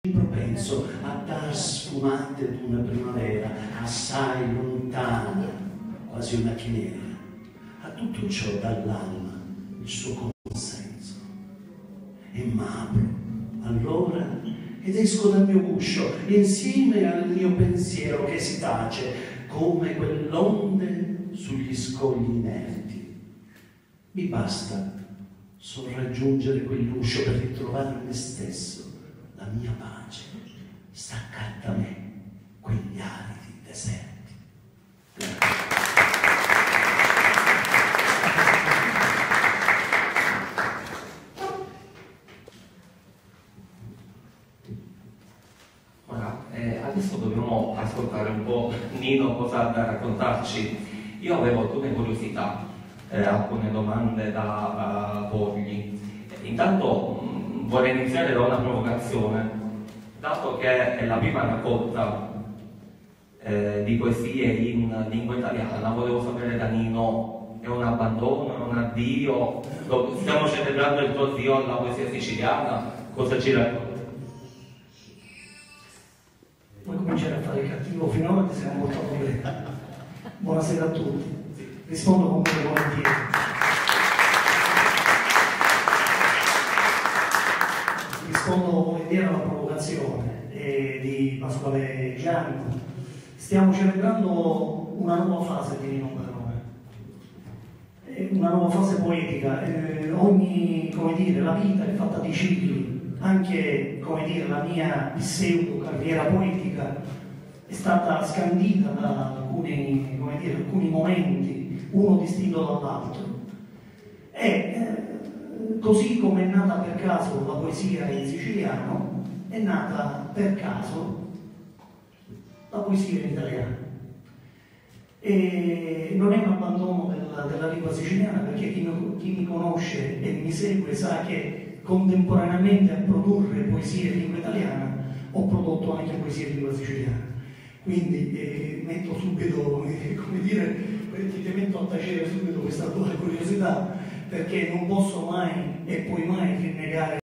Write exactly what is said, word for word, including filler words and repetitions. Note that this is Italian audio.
propenso a dar sfumate d'una primavera assai lontana, quasi una chimera. A tutto ciò dall'alma il suo consenso. E m'apro allora ed esco dal mio guscio insieme al mio pensiero che si tace come quell'onde sugli scogli inerti. Mi basta sopraggiungere quell'uscio per ritrovare me stesso, la mia pace, staccar da me quegli aridi deserti. Ora, eh, adesso dobbiamo ascoltare un po' Nino cosa ha da raccontarci. Io avevo alcune curiosità, eh, alcune domande da uh, porgli. Intanto mh, vorrei iniziare da una provocazione, dato che è la prima raccolta eh, di poesie in lingua italiana. Volevo sapere da Nino, è un abbandono, è un addio? Stiamo celebrando il tuo addio alla poesia siciliana? Cosa ci racconti? Vuoi cominciare a fare il cattivo? Finora ti siamo portato bene. Buonasera a tutti. Rispondo comunque volentieri. Rispondo volentieri alla provocazione eh, di Pasquale Gianni. Stiamo celebrando una nuova fase di Nino Barone, eh, una nuova fase poetica. Eh, ogni, come dire, la vita è fatta di cicli, anche, come dire, la mia pseudo carriera poetica è stata scandita da alcuni, come dire, alcuni momenti, uno distinto dall'altro. E eh, così come è nata per caso la poesia in siciliano, è nata per caso la poesia in italiano. E non è un abbandono della, della lingua siciliana, perché chi mi, chi mi conosce e mi segue sa che contemporaneamente a produrre poesie in lingua italiana ho prodotto anche poesie in lingua siciliana. Quindi eh, metto subito, eh, come dire, ti metto a tacere subito questa tua curiosità, perché non posso mai e poi mai rinnegare